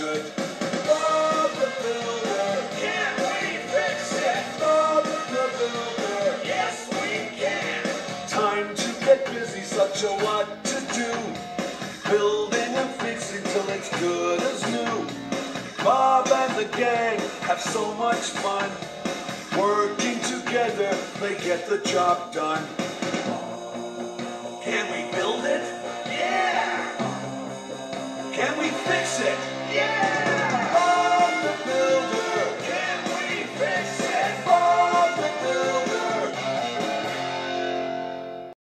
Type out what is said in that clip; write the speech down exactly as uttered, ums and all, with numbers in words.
should. Bob the Builder, Can we fix it? Bob the Builder. Yes, we can. Time to get busy, such a lot to do. Building and fixing till it's good as new. Bob and the gang have so much fun. Working together, they get the job done. Can we build it? Yeah! Can we fix it? Yeah!